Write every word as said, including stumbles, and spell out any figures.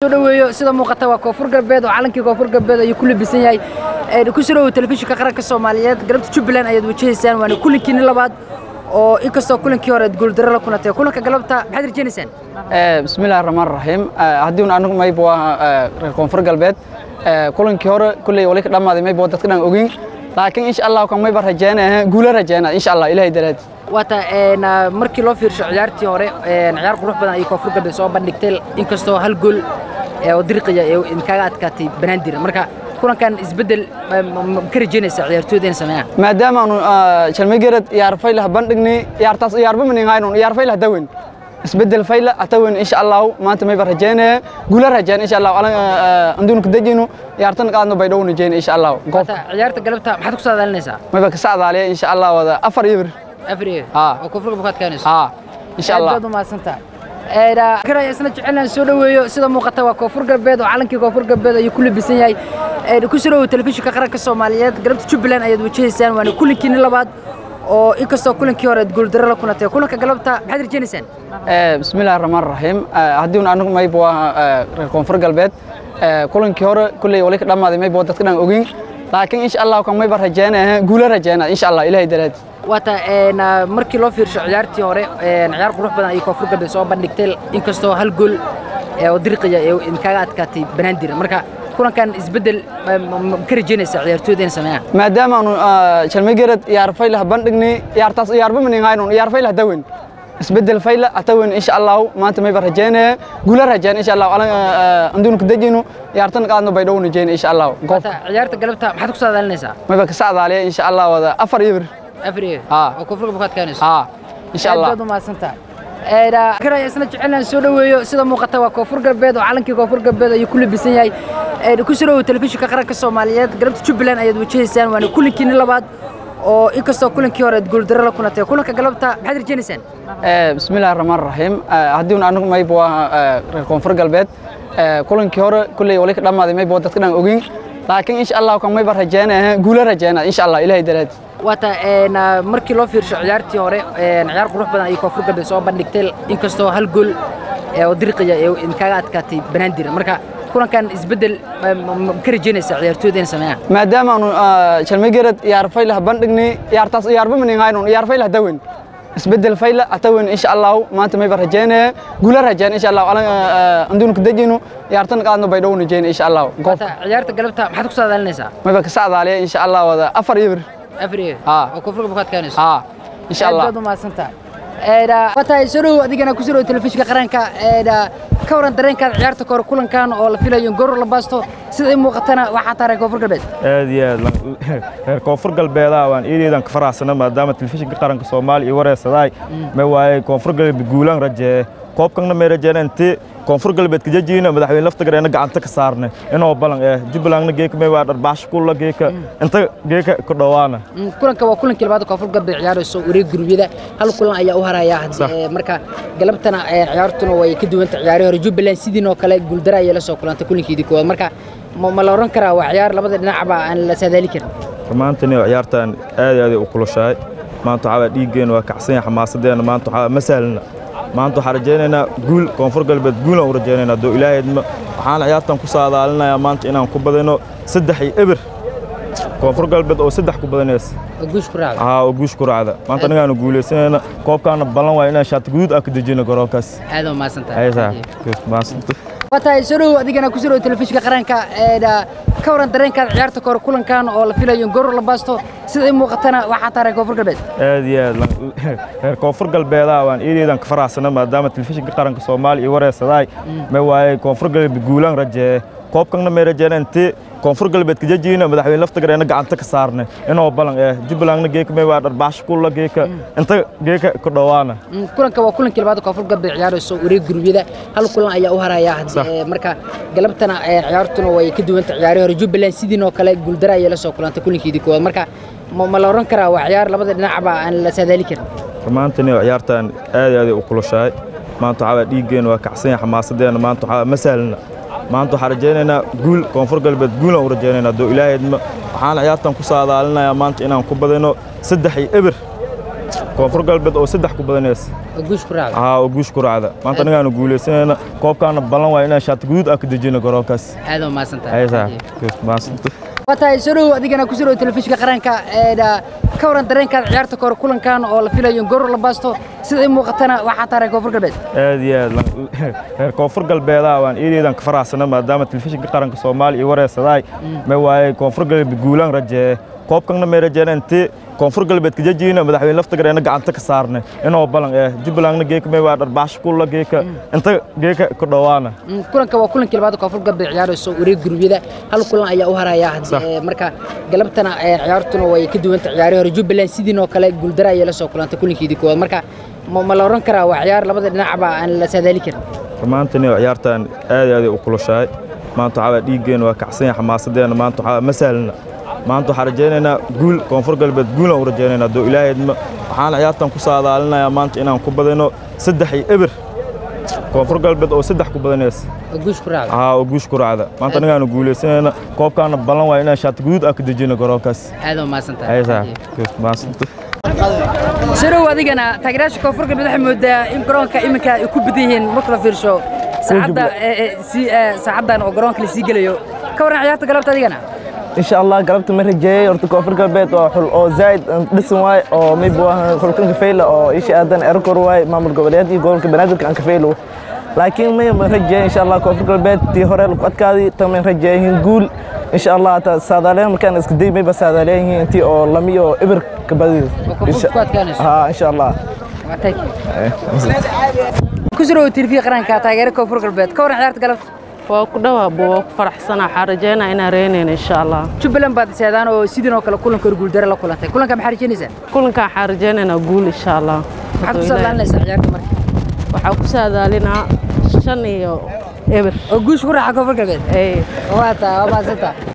dhaweeyo sida muuqata waa koonfur galbeed oo calankii koonfur galbeed ay ku libisan yahay ee ku soo telefishinka qaranka Soomaaliyeed galabta Jubaland ayaad wajahaysaan waana kulankiina labaad oo inkastoo kulankii hore guul darro la kunatay kulanka galabta maxaad rajaynaysaan ee bismillaahir rahmaanir rahiim hadii anagu mayb waa koonfur galbeed kulankii hore kulay wali ka dhamaaday mayb dadka dhan ogin laakiin insha Allah kan mayb rajaynaa guul rajaynaa insha Allah ilaahay daraad wata een markii loo fiirsho ciyaartii hore een ciyaar qurux badan ay koonfur galbeed soo bandhigtay inkastoo hal gool ee wadriqiya ee in kaga adkaatay Banaadir marka kulankan isbedel ka rajaynaysa ciyaartooydeena sameeyaa maadaama aanu Shalmageerad ciyaar fayl ah bandhignay ciyaartaas ciyaarba min hayno ciyaar fayl ah dawen isbedel fayl ah dawen insha Allah maanta mayb rajaynaa guul rajaynaa insha Allah anduna ka dajino ciyaartan qaadno baydhow rajaynaa insha Allah goobta ciyaarta galabta maxaad ku saadaalinaysaa mayb ka saadaaliya insha Allah wada afar iyo أفريقيا. آه. وكفر بكات كانس. آه. إن شاء الله. بدو ما سنتا. إذا كنا يسنا جعلنا سوداوي سيدا موقتا وكفر قبيض وعلنك كفر قبيض يكل بسنياي. إذا كسروا تلفزيون كقرن الصوماليات قربت Jubaland أيد وجهيسان وأنا كل كين لبعض أو إكستو كل كيور تقول درلا كنا تيا كلنا كقلبتا بحذر جنسان. بسم الله الرحمن الرحيم. هديون أنا ما يبغى كفر قبيض كل كيور كل وليك لما هذا ما يبغى تكلم أوجين لكن إن شاء الله كم ما يبغى رجعنا قول رجعنا إن شاء الله إلهي دراد. wata een markii loo fiirsho ciyaartii hore een ciyaar qurux badan ay koonfur galbeed soo bandhigtay inkastoo hal gool ee wadriqiya ee in kaga adkaatay Banaadir marka kulankan isbedel ka rajaynaysa ciyaartooydeena sameeyaa maadaama aanu Shalmageerad ciyaar fayl ah bandhignay ciyaartaas ciyaarba min hayno ciyaar fayl ah dawen isbedel fayl ah dawen insha Allah maanta mayb rajaynaa guul rajaynaa insha Allah anduna ka dajino ciyaartan qaadno baydhow rajaynaa insha Allah goobta ciyaarta galabta maxaad ku saadaalinaysaa mayb ka saadaaliya insha Allah wada afar iyo أفريقيا. آه. وكفر بكات كانس. آه. إن شاء الله. بدو ما سنتا. إذا كنا يسنا جعلنا سوداوي سيدا موقتا وكفر قبيض وعلنك كفر قبيض يكل بسنياي. إذا كسروا تلفزيون كقرن الصوماليات قربت Jubaland أيد وجهيسان وأنا كل كين لبعض أو إكستو كل كيور تقول درلا كنا تيا كلنا كقلبتا بحذر جنسان. بسم الله الرحمن الرحيم. هديون أنا ما يبغى كونفور قلبيد كل كيور كل وليك لما هذا ما يبغى تكلم أوجين لكن إن شاء الله كم ما يبغى رجعنا قول رجعنا إن شاء الله إلهي دراد. wata een markii loo fiirsho ciyaartii hore een ciyaar qurux badan ay koonfur galbeed soo bandhigtay inkastoo hal gool ee wadriqiya ee in kaga adkaatay Banaadir marka kulankan isbedel ka rajaynaysa ciyaartooydeena sameeyaa maadaama aanu Shalmageerad ciyaar fayl ah bandhignay ciyaartaas ciyaarba min hayno ciyaar fayl ah dawen isbedel fayl ah dawen insha Allah maanta mayb rajaynaa guul rajaynaa insha Allah anduna ka dajino ciyaartan qaadno baydhow rajaynaa insha Allah goobta ciyaarta galabta maxaad ku saadaalinaysaa mayb ka saadaaliya insha Allah wada afar iyo أفريقيا. آه. وكفر بكات كانس. آه. إن شاء الله. بدو ما سنتا. إذا وتا يسروا أديكنا كسروا تلفزيون كقرن كا إذا كورن درين كان عيارته كور كلن كان أو فيلا ينقر لباستو سيد موقتنا واحد ترى كفر قلبي. هذه كفر قلبي لا وان إيدي دان كفر عسنا ما دام التلفزيون كقرن كصومال يوري صداي ما هو كفر قلبي بيقولن رجع كوب كنا مرجعنا أنت كونفور قلبت كجينا مدحوين لفت قرينا قعنتك صارنا إنه بلغ إيه جبلنا جيك ما بعد باش كله جيك أنت جيك كدوانا كلن كوا كلن كل بعض كونفور قلبت عيار السوق وريق جروبي ده هل كلن أي أوهرا يا حد مركا قلبتنا عيارتنا ويكدوا أنت عياري رجوب بلان سيدنا وكلا يقول درا يلا سوق كلن تكلن كيدي كوا مركا ما لورن كرا وعيار لبض نعبا عن لسذلك ما أنتني عيارتان هذه هذه وكل شيء ما أنتوا على ديجين وكعسين حماسة ما أنتوا على مثلا ما أنتوا حرجينا قول كونفور قلبت قول أو رجينا دو إلهي حال عيارتنا كسادة لنا يا ما أنت إنا كوبدينو سدحي إبر كونفور قلبت أو سدح كوبدينيس وجوش كراعة آه وجوش كراعة ما أنت نجا نقول سنة كوب كان بلان وإنا شات جود أكيد جينا كراكس هذا ما سنت أي صح ما سنت wata يسروا أديكنا كسروا تلفزيون كقرن كا إذا كورن درين كان عيارته كور كلن كان أو فيلا ينقر لباستو سيد موقتنا واحد ترى كفر قلبي. هذه كفر قلبي لا وان إيدي دان كفر عسنا ما دام التلفزيون كقرن كصومال يوري صداي ما هو كفر قلبي بيقولن رجع كوب كنا مرجعنا أنت كونفور قلبت كجينا مدحوين لفت قرينا قعنتك صارنا إنه بلغ إيه جبلنا جيك ما بعد باش كله جيك أنت جيك كدوانا كلن كوا كلن كل بعض كونفور قلبت عيار السوق وريق جروبي ده هل كلن أي أوهرا يا حد مركا قلبتنا عيارتنا ويكدوا أنت عياري رجوب بلان سيدنا وكلا يقول درا يلا سوق كلن تكلن كيدي كوا مركا ما لورن كرا وعيار لبض نعبا عن لسذلك ما أنتني عيارتان هذه هذه وكل شيء ما أنتوا على ديجين وكعسين حماسة ما أنتوا على مثلا ما أنتوا حرجينا قول كونفور قلبت قول أو رجينا دو إلهي حال عيارتنا كسادة لنا يا ما أنت إنا كوبدينو سدحي إبر koonfur galbeed oo saddex ku badanays guush ku raacda haa oo guush ku raacda maanta anigaanu guuleysanayna koobkaana balan waa inaan shaati guud ah ka dejino garoonkaas aad oo maasantahay aysa maasantahay watahay soo adigana ku soo telefishinka qaranka ee ka waran dareenka ciyaarta kor kulankan oo la filayo goor la baasto sida ay muuqatana waxa taariikh koonfur galbeed aad iyo aad koonfur galbeeda waan iideedan ka faraxsana maadaama telefishinka qaranka Soomaaliya iyo wareesaday ma waayay koonfur galbeed guulan rajee koobkana ma rajeynanti koonfur galbeed ka jajina madaxweyne lafta gareena gacanta ka saarnay inoo balan ee Jubbaland geeka may waa dharbaash kula geeka inta geeka ku dhawaana kulanka waa kulankii labaad koonfur galbeed ciyaarayso wareeg gurbiyada hal kulan ayaa u haraya marka galabtana ciyaartuna way ka duwan tahay ciyaaraha hore Jubbaland sidii oo kale guuldara ay la soo kulantay kulankeedii koowaad marka ma la oran karaa waa ciyaar labada dhinacba aan la saadaali karin maantani ciyaartan aad aad u kulushaay maanta waxa dhiigeen waa kacsan xamaasadeena maanta waxa masalna maanta waxaan rajaynaynaa guul koonfur galbeed guul aan u rajaynaynaa doo ilaahay waxaan ciyaartan ku saadaalinayaa maanta inaan ku badano saddex iyo eber koonfur galbeed oo saddex ku badanays guush ku raacda haa oo guush ku raacda maanta anigaanu guuleysanayna koobkaana balan waa inaan shaati guud ah ka dejino garoonkaas aad oo maasantahay aysa maasantahay soo adigana taageerayaasha koonfur galbeed waxay moodaa in garoonka iminka ay ku badan yihiin marka la fiirsho saacada si saacadan oo garoonka la sii galayo ka waran ciyaarta galabta adigana إن شاء الله قربت مرة جاي ورتك أفرق البيت أو أو زايد لسه واي أو ميبوا خلكن كفيله أو إيش أذن أركور واي ما من قبليات يقول كبنادر كان كفيله لكن ما مرة جاي إن شاء الله كأفرق البيت تهرى الوقت كذي تمن رجاي نقول إن شاء الله هذا عليهم كان إسكدي ما بس هذا عليه أنتي أو لمي أو إبر كبدي ها إن شاء الله كسروا تلفي قران كاتاجر كأفرق البيت كور عيارت قلب وكدوا بوك فرحسنا حرجينا إن رينين إن شاء الله Jubbaland بعد سيدان وسيدنا وكلا كلن كرجول درا لا كلن كلن كم حرجين إذا كلن كحرجينا نقول إن شاء الله حكوا سألنا لسه عيارت مرة وحكوا سألنا شنيو إبر وجوش كورة حكوا فرق البيت إيه واتا وما زتا